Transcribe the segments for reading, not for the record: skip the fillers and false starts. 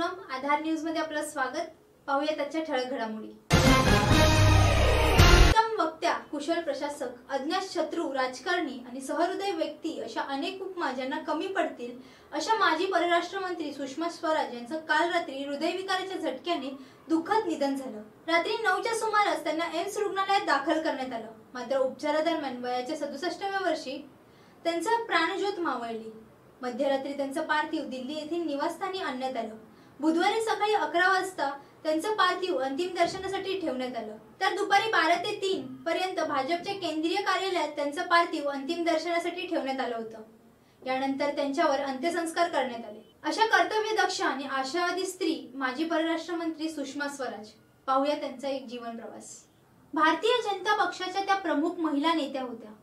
पूनम, आधार news मध्ये आपलं स्वागत। पाहूया त्याच्या ठळक घडामोडी। उत्तम वक्त्या, कुशल प्रशासक, अज्ञात शत्रू, राजकारणी आणि सहृदय व्यक्ती अशा अनेक उपमा ज्यांना कमी पडतील अशा माजी परराष्ट्र मंत्री सुषमा स्वराज यांचं काल रात्री हृदयविकाराच्या झटक्याने दुःखद निधन झालं। रात्री 9च्या सुमारास त्यांना एम्स रुग्णालयात दाखल करण्यात आलं। मात्र उपचारादरम्यान वयाच्या 67व्या वर्षी त्यांचा प्राणज्योत मावळली। मध्यरात्री त्यांचं पार्थिव दिल्ली येथील निवासस्थानी आणण्यात आलं। बुधवारी सकाळी 11 वाजता त्यांचं पार्थिव अंतिम दर्शनासाठी ठेवण्यात आलं। तर दुपारी 12 ते 3 पर्यंत भाजपच्या केंद्रीय कार्यालयात त्यांचं पार्थिव अंतिम दर्शनासाठी ठेवण्यात आलं होतं। यानंतर त्यांच्यावर अंत्यसंस्कार करण्यात आले। अशा कर्तव्यदक्ष आणि आशावादी स्त्री माजी परराष्ट्र मंत्री सुषमा स्वराज। पाहूया त्यांचा एक जीवन प्रवास। भारतीय जनता पक्षाच्या त्या प्रमुख महिला नेत्या होत्या।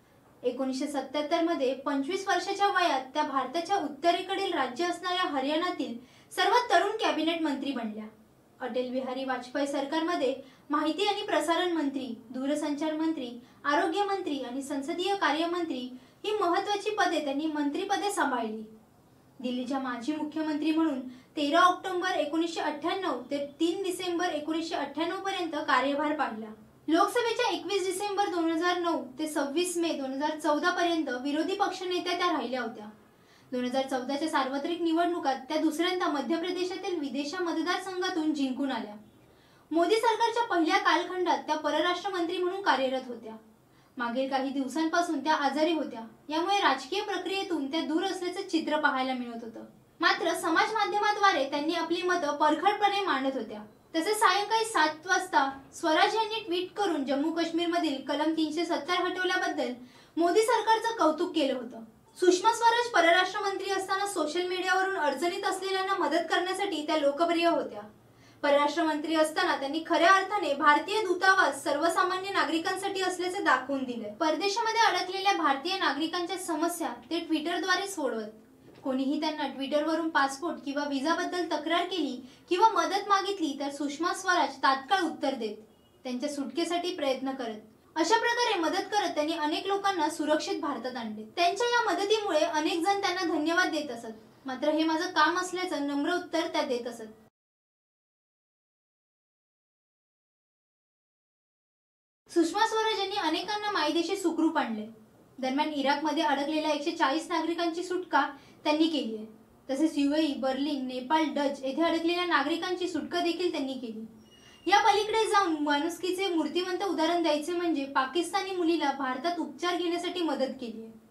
1977 मध्ये 25 वर्षाच्या वयात त्या भारताच्या उत्तरेकडील राज्य असणाऱ्या हरियाणातील सर्वात तरुण कॅबिनेट मंत्री बनल्या। अटल बिहारी वाजपेयी सरकारमध्ये माहिती आणि प्रसारण मंत्री, दूरसंचार मंत्री, आरोग्य मंत्री आणि संसदीय कार्य मंत्री ही महत्त्वाची पदे त्यांनी मंत्रिपदे सांभाळली। दिल्लीच्या माजी मुख्यमंत्री म्हणून 13 ऑक्टोबर 1998 ते 3 डिसेंबर 1998 पर्यंत कार्यभार पाडला। लोकसभेच्या 21 डिसेंबर 2009 ते 26 मे 2014 पर्यंत विरोधी पक्षनेत्या त्या राहिल्या होत्या। 2014च्या सार्वत्रिक निवडणुकात त्या दुसऱ्यांदा मध्य प्रदेशातील विदेशा मतदारसंघातून जिंकून आल्या। मोदी सरकारच्या पहिल्या कालखंडात त्या परराष्ट्र मंत्री म्हणून कार्यरत होत्या। मागील काही दिवसांपासून त्या आजारी होत्या, यामुळे राजकीय प्रक्रियेतून त्या दूर असल्याचं चित्र पाहायला मिळत होतं। मात्र समाज माध्यमाद्वारे त्यांनी आपली मतं परखडपणे मांडत होत्या। तसेच सायंकाळी 7 वाजता स्वराज यांनी ट्विट करून जम्मू काश्मीर मधील कलम 370 हटवल्याबद्दल मोदी सरकारचं कौतुक केलं होतं। सुषमा स्वराज परराष्ट्र मंत्री असताना सोशल मीडियावरून अडचणीत असलेल्यांना मदत करण्यासाठी त्या लोकप्रिय होत्या। परराष्ट्र मंत्री असताना त्यांनी खऱ्या अर्थाने भारतीय दूतावास सर्वसामान्य नागरिकांसाठी असल्याचे दाखवून दिले। परदेशामध्ये अडकलेल्या भारतीय नागरिकांच्या समस्या ते ट्विटरद्वारे सोडवत। कोणीही त्यांना ट्विटरवरून पासपोर्ट किंवा व्हिसाबद्दल तक्रार केली किंवा मदत मागितली तर सुषमा स्वराज तात्काळ उत्तर देत, त्यांच्या सुटकेसाठी प्रयत्न करत। अशा प्रकारे मदत करत त्यांनी अनेक लोकांना सुरक्षित भारतात आणले। त्यांच्या या मदतीमुळे अनेक जण त्यांना धन्यवाद देत असत, मात्र हे माझं काम असल्याचं नम्र उत्तर त्या देत असत। सुषमा स्वराज यांनी अनेकांना मायदेशी सुखरूप आणले। दरम्यान इराकमध्ये अडकलेल्या 140 नागरिकांची सुटका त्यांनी केली आहे। तसेच UAE, बर्लिन, नेपाळ, डच येथे अडकलेल्या नागरिकांची सुटका देखील त्यांनी केली। या पलीकडे जाऊन माणुसकीचे मूर्तिमंत उदाहरण द्यायचे म्हणजे पाकिस्तानी मुलीला भारतात उपचार घेण्यासाठी मदत केली आहे।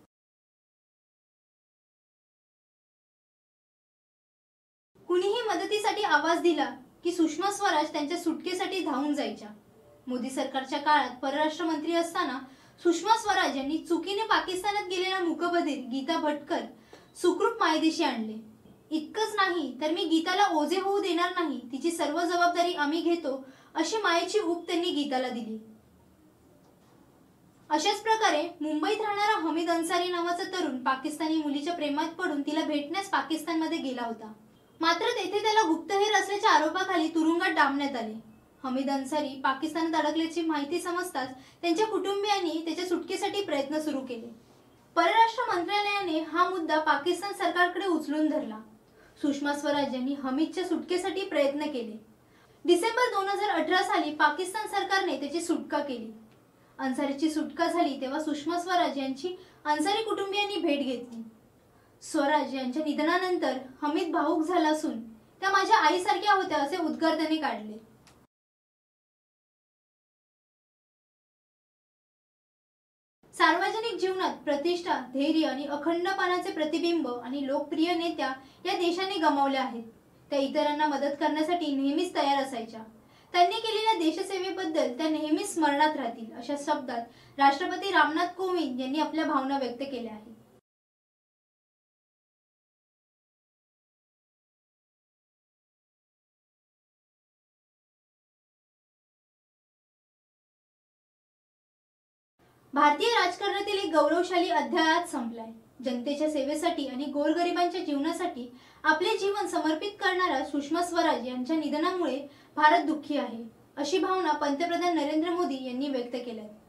कुणीही मदतीसाठी आवाज दिला की सुषमा स्वराज त्यांच्या सुटकेसाठी धावून जायच्या। मोदी सरकारच्या काळात परराष्ट्र मंत्री असताना सुषमा स्वराज यांनी चुकीने पाकिस्तानात गेलेल्या मूकबधीर गीता भटकर सुखरूप मायदेशी आणले। इतकंच नाही तर मी गीताला ओझे होऊ देणार नाही, तिची सर्व जबाबदारी आम्ही घेतो अशी मायेची ऊब त्यांनी गीताला दिली। अशाच प्रकारे मुंबईत राहणारा हमीद अन्सारी नावाचा तरुण पाकिस्तानी मुलीच्या प्रेमात पडून तिला भेटण्यास पाकिस्तानमध्ये गेला होता। मात्र तेथे त्याला गुप्तहेर असल्याच्या आरोपाखाली तुरुंगात डांबण्यात आले। हमीद अन्सारी पाकिस्तानात अडकल्याची माहिती समजताच त्यांच्या कुटुंबियांनी त्याच्या सुटकेसाठी प्रयत्न सुरू केले। परराष्ट्र मंत्रालयाने हा मुद्दा पाकिस्तान सरकारकडे उचलून धरला। सुषमा स्वराज यांनी हमीदच्या सुटकेसाठी प्रयत्न केले। डिसेंबर 2018 साली पाकिस्तान सरकारने त्याची सुटका केली। अन्सारीची सुटका झाली तेव्हा सुषमा स्वराज यांची अन्सारी कुटुंबियांनी भेट घेतली। स्वराज यांच्या निधनानंतर हमीद भावुक झाला असून त्या माझ्या आईसारख्या होत्या असे उद्गार त्यांनी काढले। सार्वजनिक जीवनात प्रतिष्ठा, धैर्य आणि अखंडपणाचे प्रतिबिंब आणि लोकप्रिय नेत्या या देशाने गमावल्या आहेत। त्या इतरांना मदत करण्यासाठी नेहमीच तयार असायच्या। त्यांनी केलेल्या देशसेवेबद्दल त्या नेहमीच स्मरणात राहतील अशा शब्दात राष्ट्रपती रामनाथ कोविंद यांनी आपल्या भावना व्यक्त केल्या आहेत। भारतीय राजकारणातील एक गौरवशाली अध्याय आज संपलाय। जनतेच्या सेवेसाठी आणि गोरगरिबांच्या जीवनासाठी आपले जीवन समर्पित करणाऱ्या सुषमा स्वराज यांच्या निधनामुळे भारत दुःखी आहे, अशी भावना पंतप्रधान नरेंद्र मोदी यांनी व्यक्त केली आहे।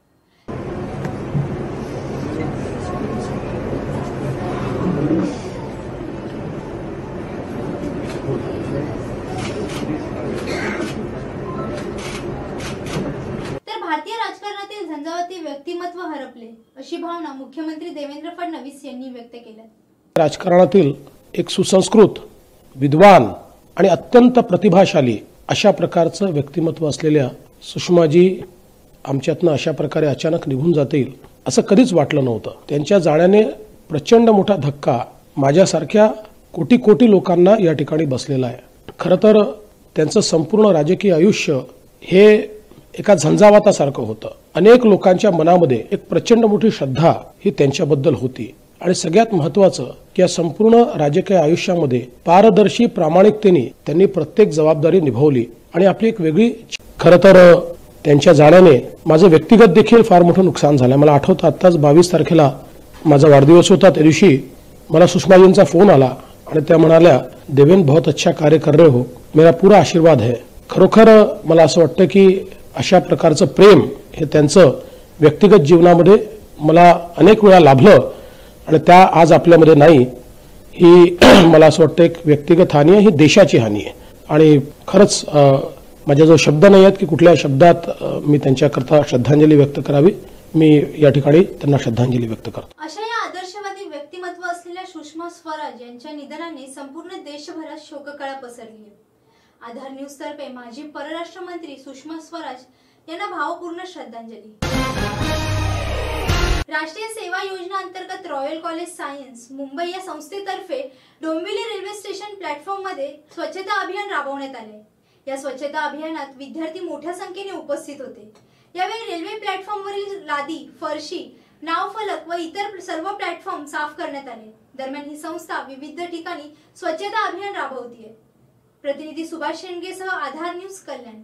अशी भावना मुख्यमंत्री देवेंद्र फडणवीस यांनी व्यक्त केली। राजकारणातील एक सुसंस्कृत, विद्वान आणि अत्यंत प्रतिभाशाली अशा प्रकारचं व्यक्तिमत्व असलेल्या सुषमाजी आमच्यातनं अशा प्रकारे अचानक निघून जातील असं कधीच वाटलं नव्हतं। त्यांच्या जाण्याने प्रचंड मोठा धक्का माझ्यासारख्या कोटी कोटी लोकांना या ठिकाणी बसलेला आहे। खरं तर त्यांचं संपूर्ण राजकीय आयुष्य हे एका झंझावातासारखं होतं। अनेक लोकांच्या मनामध्ये एक प्रचंड मोठी श्रद्धा ही त्यांच्याबद्दल होती आणि सगळ्यात महत्त्वाचं की या संपूर्ण राजकीय आयुष्यामध्ये पारदर्शी प्रामाणिकतेने त्यांनी प्रत्येक जबाबदारी निभावली आणि आपली एक वेगळी। खरं तर त्यांच्या जाण्याने माझं व्यक्तिगत देखील फार मोठं नुकसान झालं। मला आठवतं आत्ताच 22 तारखेला माझा वाढदिवस होता, त्या दिवशी मला सुषमाजींचा फोन आला आणि त्या म्हणाल्या, देवेंद्र बहुत अच्छा कार्य कर रहे हो, मेरा पूरा आशीर्वाद है। खरोखर मला असं वाटतं की अशा प्रकारचं प्रेम हे त्यांचं व्यक्तिगत जीवनामध्ये मला अनेक वेळा लाभलं आणि त्या आज आपल्यामध्ये नाही। ही मला असं वाटतं एक व्यक्तिगत हानी आहे, ही देशाची हानी आहे आणि खरंच माझ्याजवळ शब्द नाही आहेत की कुठल्या शब्दात मी त्यांच्याकरता श्रद्धांजली व्यक्त करावी। मी या ठिकाणी त्यांना श्रद्धांजली व्यक्त करतो। अशा या आदर्शवादी व्यक्तिमत्व असलेल्या सुषमा स्वराज यांच्या निधनाने संपूर्ण देशभरात शोककळा पसरली आहे। आधार न्यूज तर्फे माजी परराष्ट्र मंत्री सुषमा स्वराज यांना भावपूर्ण श्रद्धांजली। राष्ट्रीय सेवा योजना अंतर्गत रॉयल कॉलेज सायन्स मुंबई या संस्थेतर्फे डोंबिवली रेल्वे स्टेशन प्लॅटफॉर्म मध्ये स्वच्छता अभियान राबवण्यात आले। या स्वच्छता अभियानात विद्यार्थी मोठ्या संख्येने उपस्थित होते। यावेळी रेल्वे प्लॅटफॉर्मवरील लादी, फरशी, नावफलक व इतर सर्व प्लॅटफॉर्म साफ करण्यात आले। दरम्यान ही संस्था विविध ठिकाणी स्वच्छता अभियान राबवते। प्रतिनिधी सुभाष शेंडगेसह आधार न्यूज कल्याण।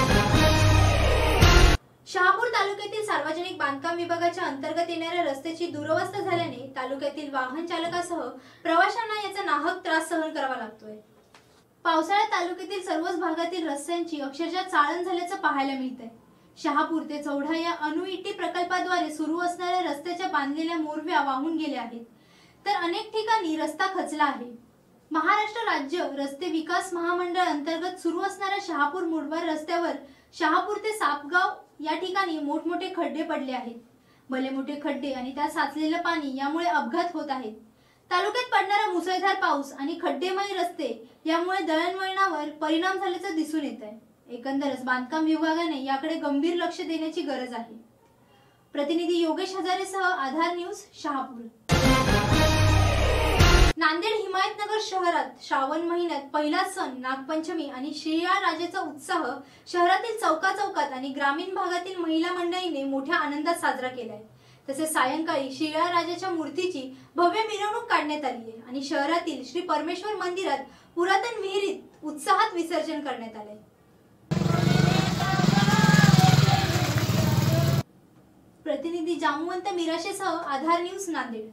शहापूर तालुक्यातील सार्वजनिक बांधकाम विभागाच्या अंतर्गत येणाऱ्या रस्त्याची दुरवस्था झाल्याने तालुक्यातील वाहन चालकासह प्रवाशांना याचा नाहक त्रास सहन करावा लागतोय। पावसाळ्यात तालुक्यातील सर्वच भागातील रस्त्यांची अक्षरशः चाळण झाल्याचं पाहायला मिळतंय। शहापूर ते चौढा या अणुईटी प्रकल्पाद्वारे सुरू असणाऱ्या रस्त्याच्या बांधलेल्या मोरव्या वाहून गेल्या आहेत, तर अनेक ठिकाणी रस्ता खचला आहे। महाराष्ट्र राज्य रस्ते विकास महामंडळ अंतर्गत सुरू असणाऱ्या शहापूर मुरबाड रस्त्यावर शहापूर ते सापगाव या ठिकाणी मोठमोठे खड्डे पडले आहेत। भले मोठे खड्डे आणि त्यात साचलेलं पाणी यामुळे अपघात होत आहेत। तालुक्यात पडणारा मुसळधार पाऊस आणि खड्डेमय रस्ते यामुळे दळणवळणावर परिणाम झाल्याचं दिसून येत आहे। एकंदरच बांधकाम विभागाने याकडे गंभीर लक्ष देण्याची गरज आहे। प्रतिनिधी योगेश हजारेसह आधार न्यूज शहापूर। नांदेड हिमायतनगर शहरात श्रावण महिन्यात पहिला सण नागपंचमी आणि शिळा राजाचा उत्साह शहरातील चौकाचौकात आणि ग्रामीण भागातील महिला मंडळीने मोठ्या आनंदात साजरा केलाय। तसेच सायंकाळी शिळा राजाच्या मूर्तीची भव्य मिरवणूक काढण्यात आली आहे आणि शहरातील श्री परमेश्वर मंदिरात पुरातन विहिरीत उत्साहात विसर्जन करण्यात आले। प्रतिनिधी जामवंत मिराशेसह आधार न्यूज नांदेड।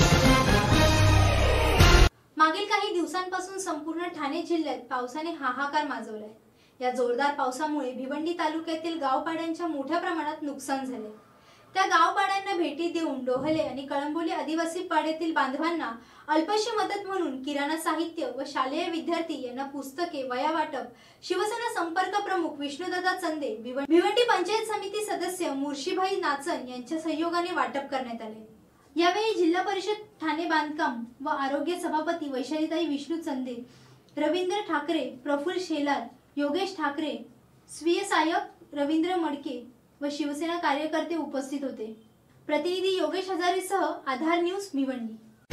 मागील काही दिवसांपासून संपूर्ण ठाणे जिल्ह्यात पावसाने हाहाकार माजवलाय। या जोरदार पावसामुळे भिवंडी तालुक्यातील गावपाड्यांच्या मोठ्या प्रमाणात नुकसान झाले। त्या गावपाड्यांना भेटी देऊन डोहले आणि कळंबोली आदिवासी पाड्यातील बांधवांना अल्पशी मदत म्हणून किराणा साहित्य व शालेय विद्यार्थी यांना पुस्तके, वया वाटप शिवसेना संपर्क प्रमुख विष्णुदादा चंदे, भिवंडी पंचायत समिती सदस्य मुर्शीभाई नाचन यांच्या सहयोगाने वाटप करण्यात आले। यावेळी जिल्हा परिषद ठाणे बांधकाम व आरोग्य सभापती वैशालीताई विष्णू चंदे, रवींद्र ठाकरे, प्रफुल्ल शेलार, योगेश ठाकरे, स्वीय सहाय्यक रवींद्र मडके व शिवसेना कार्यकर्ते उपस्थित होते। प्रतिनिधी योगेश हजारेसह आधार न्यूज भिवंडी।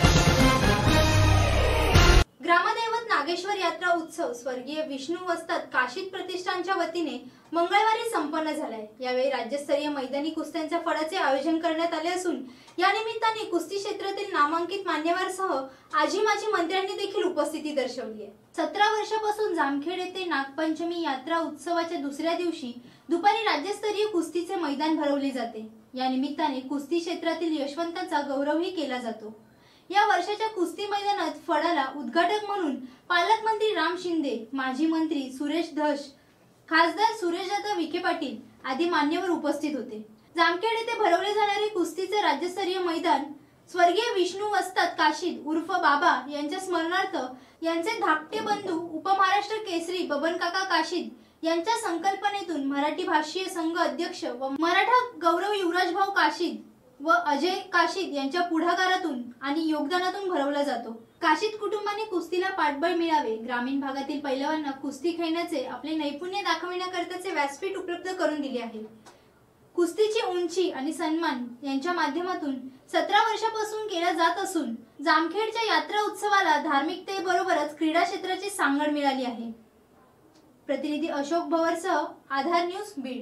ग्रामदैवत नागेश्वर यात्रा उत्सव स्वर्गीय विष्णू वस्ताद काशीद प्रतिष्ठानच्या वतीने मंगळवारी संपन्न झालाय। यावेळी राज्यस्तरीय मैदानी कुस्त्यांच्या फळाचे आयोजन करण्यात आले असून या निमित्ताने कुस्ती क्षेत्रातील नामांकित मान्यवरसह आजी माजी मंत्र्यांनी देखील उपस्थिती दर्शवली आहे। 17 वर्षापासून जामखेड येथे नागपंचमी यात्रा उत्सवाच्या दुसऱ्या दिवशी दुपारी राज्यस्तरीय कुस्तीचे मैदान भरवले जाते। या निमित्ताने कुस्ती क्षेत्रातील यशवंतांचा गौरवही केला जातो। या वर्षाच्या कुस्ती मैदानात फळाला उद्घाटक म्हणून पालकमंत्री राम शिंदे, माजी मंत्री सुरेश धस, खासदार सुरेशदादा विखे पाटील आदी मान्यवर उपस्थित होते। जामखेड येथे भरवले जाणारे कुस्तीचे राज्यस्तरीय मैदान स्वर्गीय विष्णू वस्ताद काशीद उर्फ बाबा यांच्या स्मरणार्थ यांचे धाकटे बंधू उपमहाराष्ट्र केसरी बबनकाका काशीद यांच्या संकल्पनेतून मराठी भाषीय संघ अध्यक्ष व मराठा गौरव युवराजभाऊ काशीद व अजय काशीद यांच्या पुढाकारातून आणि योगदानातून भरवला जातो। काशीद कुटुंबाने कुस्तीला पाठबळ मिळावे, ग्रामीण भागातील पैलवांना कुस्ती खेळण्याचे आपले नैपुण्य दाखविण्याकरताचे व्यासपीठ उपलब्ध करून दिले आहे। कुस्तीची उंची आणि सन्मान यांच्या माध्यमातून 17 वर्षापासून केला जात असून जामखेडच्या यात्रा उत्सवाला धार्मिकतेबरोबरच क्रीडा क्षेत्राची सांगड मिळाली आहे। प्रतिनिधी अशोक भवरसह आधार न्यूज बीड।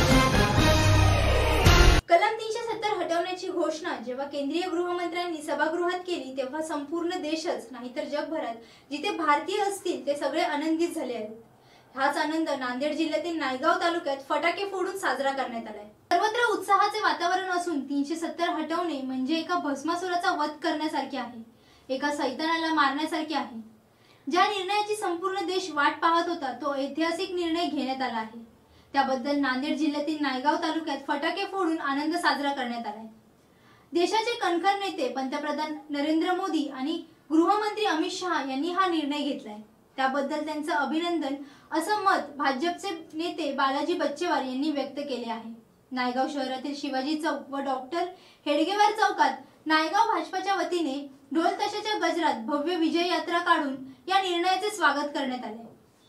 कलम 370 हटवण्याची घोषणा जेव्हा केंद्रीय गृहमंत्र्यांनी सभागृहात केली तेव्हा संपूर्ण देशच नाही तर जगभरात जिथे भारतीय असतील ते सगळे आनंदित झाले आहेत। हाच आनंद नांदेड जिल्ह्यातील नायगाव तालुक्यात फटाके फोडून साजरा करण्यात आलाय। सर्वत्र उत्साहाचे वातावरण असून 370 हटवणे म्हणजे एका भस्मासुराचा वध करण्यासारखे आहे, एका सैतानाला मारण्यासारखे आहे। ज्या निर्णयाची संपूर्ण देश वाट पाहत होता तो ऐतिहासिक निर्णय घेण्यात आला आहे। त्याबद्दल नांदेड जिल्ह्यातील नायगाव तालुक्यात फटाके फोडून आनंद साजरा करण्यात आलाय। देशाचे कणखर नेते पंतप्रधान नरेंद्र मोदी आणि गृहमंत्री अमित शहा यांनी हा निर्णय घेतलाय, त्याबद्दल त्यांचं अभिनंदन असं मत भाजपचे नेते बालाजी बच्चेवार यांनी व्यक्त केले आहे। नायगाव शहरातील शिवाजी चौक व डॉक्टर हेडगेवार चौकात नायगाव भाजपाच्या वतीने ढोल ताशाच्या गजरात भव्य विजय यात्रा काढून या निर्णयाचे स्वागत करण्यात आले।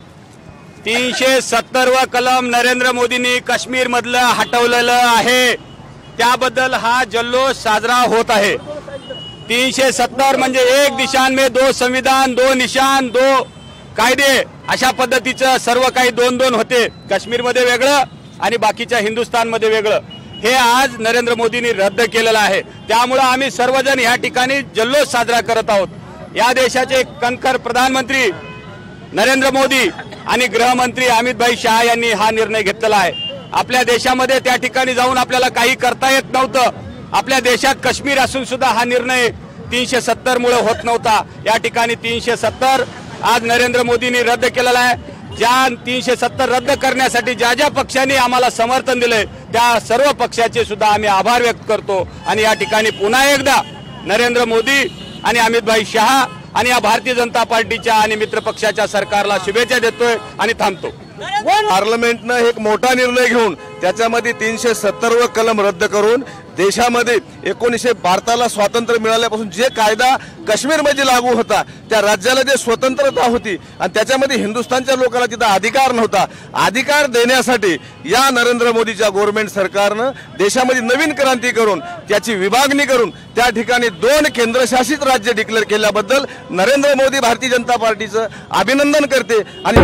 370 कलम नरेंद्र मोदींनी काश्मीर मधलं हटवलेलं आहे, त्याबद्दल हा जल्लोष साजरा होत आहे। 370 म्हणजे एक दिशान में दो संविधान, दो निशान, दो कायदे, अशा पद्धतीचं सर्व काही दोन दोन होते। काश्मीरमध्ये वेगळं आणि बाकीच्या हिंदुस्थानमध्ये वेगळं, हे आज नरेंद्र मोदींनी रद्द केलेलं आहे। त्यामुळे आम्ही सर्वजण या ठिकाणी जल्लोष साजरा करत आहोत। या देशाचे कणखर प्रधानमंत्री नरेंद्र मोदी आणि गृहमंत्री अमित भाई शहा यांनी हा निर्णय घेतलेला आहे। आपल्या देशामध्ये त्या ठिकाणी जाऊन आपल्याला काही करता येत नव्हतं। आपल्या देशात काश्मीर असून सुद्धा हा निर्णय 370 मुळे होत नव्हता। या ठिकाणी 370 आज नरेंद्र मोदींनी रद्द केलेला आहे। ज्या 370 रद्द करण्यासाठी ज्या ज्या पक्षांनी आम्हाला समर्थन दिले त्या सर्व पक्षाचे सुद्धा आम्ही आभार व्यक्त करतो आणि या ठिकाणी पुन्हा एकदा नरेंद्र मोदी आणि अमित भाई शहा आणि या भारतीय जनता पार्टीच्या आणि मित्र पक्षाच्या सरकारला शुभेच्छा देतोय आणि थांबतो। पार्लमेंटनं एक मोठा निर्णय घेऊन त्याच्यामध्ये 370 कलम रद्द करून देशामध्ये भारताला स्वातंत्र्य मिळाल्यापासून जे कायदा काश्मीरमध्ये लागू होता त्या राज्याला जे स्वतंत्रता होती आणि त्याच्यामध्ये हिंदुस्थानच्या लोकांना तिथं अधिकार नव्हता, अधिकार देण्यासाठी या नरेंद्र मोदीच्या गव्हर्नमेंट सरकारनं देशामध्ये नवीन क्रांती करून त्याची विभागणी करून त्या ठिकाणी 2 केंद्रशासित राज्य डिक्लेअर केल्याबद्दल नरेंद्र मोदी भारतीय जनता पार्टीचं अभिनंदन करते आणि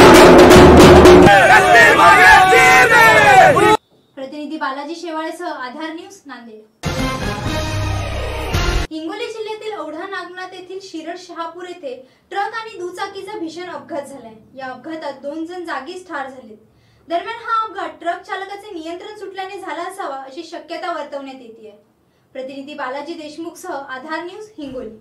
प्रतिनिधी बालाजी शेवाळेसह आधार न्यूज नांदेड। हिंगोली जिल्ह्यातील औढा नागनाथ येथील शिरड शहापूर येथे ट्रक आणि दुचाकीचा भीषण अपघात झालाय। या अपघातात 2 जण जागीच ठार झालेत। दरम्यान हा अपघात ट्रक चालकाचे नियंत्रण सुटल्याने झाला असावा अशी शक्यता वर्तवण्यात येते। प्रतिनिधी बालाजी देशमुखसह आधार न्यूज हिंगोली।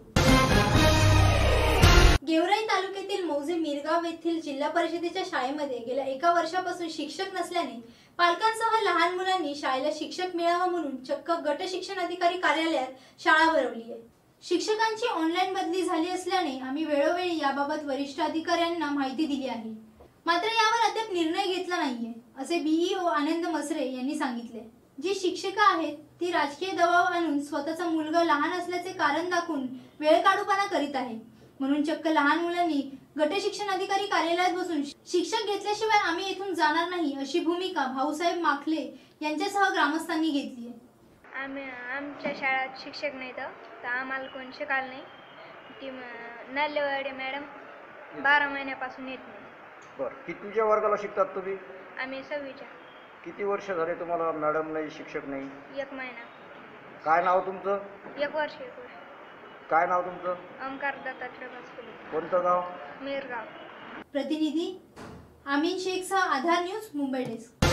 गेवराई तालुक्यातील मौजे मिरगाव येथील जिल्हा परिषदेच्या शाळेमध्ये गेल्या 1 वर्षापासून शिक्षक नसल्याने पालकांसह लहान मुलांनी शाळेला शिक्षक मिळावा म्हणून चक्क गट शिक्षण अधिकारी कार्यालयात शाळा भरवली आहे। शिक्षकांची ऑनलाईन बदली झाली असल्याने आम्ही वेळोवेळी याबाबत वरिष्ठ अधिकाऱ्यांना माहिती दिली आहे, मात्र यावर अद्याप निर्णय घेतला नाहीये असे बीईओ आनंद मसरे यांनी सांगितले। जी शिक्षिका आहेत ती राजकीय दबाव आणून स्वतःचा मुलगा लहान असल्याचे कारण दाखवून वेळ काढूपणा करीत आहे, म्हणून चक्क लहान मुलांनी गट शिक्षण अधिकारी कार्यालयात बसून शिक्षक घेतल्याशिवाय आम्ही इथून जाणार नाही अशी भूमिका भाऊसाहेब माखले यांच्यासह ग्रामस्थांनी घेतली आहे। आमच्या शाळेत शिक्षक नाही तर आम्हाला कोण शिकायला नाही। ती नल्लेवाडे मॅडम 12 महिन्यापासून येत नाही। बरं, कितीच्या वर्गाला शिकतात तुम्ही? आम्ही 6वीच्या। किती वर्ष झाले तुम्हाला मॅडम नाही, शिक्षक नाही? 1 महिना। काय नाव तुमचं? 1 वर्ष। काय नाव तुमचं? ओमकार दत्तात्रय भास्कुले। कोणतं गाव? मिरगाव। प्रतिनिधी आमीन शेखसह आधार न्यूज मुंबई डेस्क।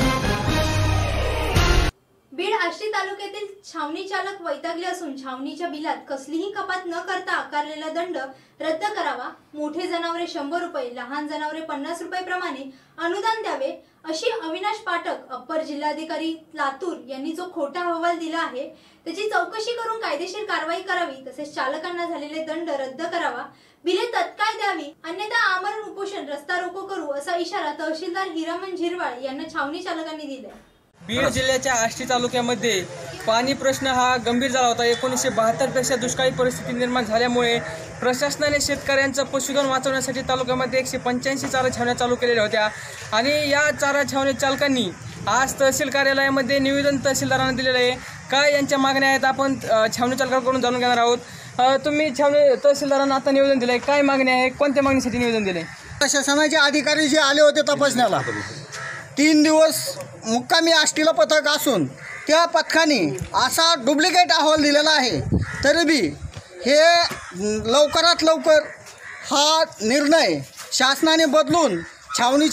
बीड आष्टी तालुक्यातील छावणी चालक वैतागले असून छावणीच्या बिलात कसलीही कपात न करता आकारलेला दंड रद्द करावा, मोठे जनावरे 100 रुपये, लहान जनावरे 50 रुपये प्रमाणे अनुदान द्यावे अशी अविनाश पाठक अप्पर जिल्हाधिकारी लातूर यांनी जो खोटा अहवाल दिला आहे त्याची चौकशी करून कायदेशीर कारवाई करावी, तसेच चालकांना झालेले दंड रद्द करावा, बिले तत्काळ द्यावी, अन्यथा आमरण उपोषण रस्ता रोको करू असा इशारा तहसीलदार हिरामन झिरवाळ यांना छावणी चालकांनी दिलाय। बीड जिल्ह्याच्या आष्टी तालुक्यामध्ये पाणी प्रश्न हा गंभीर झाला होता। 1972 पेक्षा दुष्काळी परिस्थिती निर्माण झाल्यामुळे प्रशासनाने शेतकऱ्यांचं पशुधन वाचवण्यासाठी तालुक्यामध्ये 185 चारा छावण्या चालू केलेल्या होत्या आणि या चारा छावणी चालकांनी आज तहसील कार्यालयामध्ये निवेदन तहसीलदारांना दिलेलं आहे। काय यांच्या मागण्या आहेत आपण छावणी चालकांकडून जाणून घेणार आहोत। तुम्ही छावणी तहसीलदारांना आता निवेदन दिलंय, काय मागणी आहे, कोणत्या मागणीसाठी निवेदन दिले? प्रशासनाचे अधिकारी जे आले होते तपासण्याला 3 दिवस मुक्कामी आष्टीला पथक असून त्या पथकाने असा डुप्लिकेट अहवाल दिलेला आहे, तरी बी हे लवकरात लवकर हा निर्णय शासनाने बदलून छावणी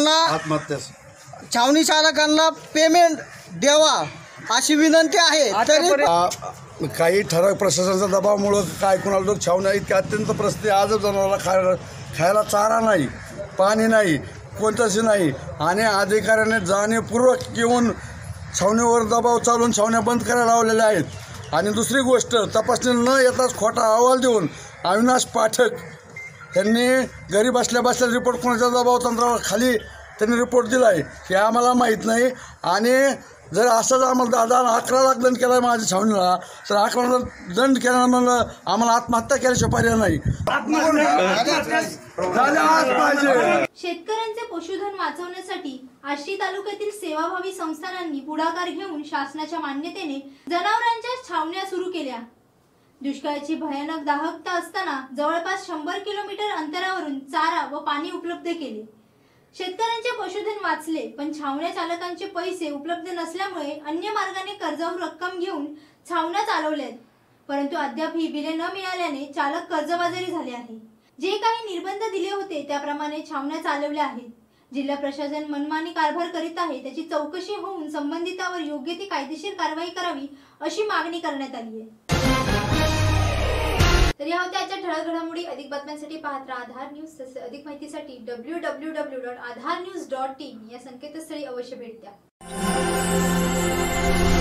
चालकांना पेमेंट द्यावा अशी विनंती आहे। तरी काही ठराविक प्रशासनाच्या दबावामुळं काय कुणाला लोक छावण्या इतक्या अत्यंत परिस्थिती आजच जनावराला खायला चारा नाही, पाणी नाही, कोणतंच नाही आणि अधिकाऱ्याने जाणीवपूर्वक येऊन छावणीवर दबाव चालून छावण्या बंद करायला लावलेल्या आहेत। आणि दुसरी गोष्ट, तपासणी न येताच खोटा अहवाल देऊन अविनाश पाठक त्यांनी घरी बसल्या बसल्या रिपोर्ट कोणाच्या दबाव तंत्रावर खाली त्यांनी रिपोर्ट दिला आहे हे आम्हाला माहीत नाही। आणि जर असंच आम्हाला 11 लाख दंड केला आहे माझ्या छावणीला, तर 11 लाख दंड केल्यानंतर आम्हाला आत्महत्या केल्याशिवाय पर्याय नाही। शेतकऱ्यांचे पशुधन वाचवण्यासाठी आष्टी तालुक्यातील सेवाभावी संस्थांनी पुढाकार घेऊन शासनाच्या मान्यतेने जनावरांच्या छावण्या सुरू केल्या। दुष्काळाची भयानक दाहकता असताना जवळपास 100 किलोमीटर अंतरावरून चारा व पाणी उपलब्ध केले। शेतकऱ्यांचे पशुधन वाचले, पण छावण्या चालकांचे पैसे उपलब्ध नसल्यामुळे अन्य मार्गाने कर्जावर रक्कम घेऊन छावण्या चालवल्यात, परंतु अद्याप ही बिले न मिळाल्याने चालक कर्जबाजारी झाले आहे। जे काही निर्बंध दिले होते त्याप्रमाणे छावण्या चालवल्या आहेत। जिल्हा प्रशासन मनमानी कारभार करीत आहे, त्याची चौकशी होऊन संबंधितावर योग्य ती कायदेशीर कारवाई करावी अशी मागणी करण्यात आली आहे। तर या होत्या आजच्या ठळक घडामोडी। अधिक बातम्यांसाठी पाहत राहा आधार न्यूज। तसेच अधिक माहितीसाठी www.aadharnews.in या संकेतस्थळी अवश्य भेट द्या।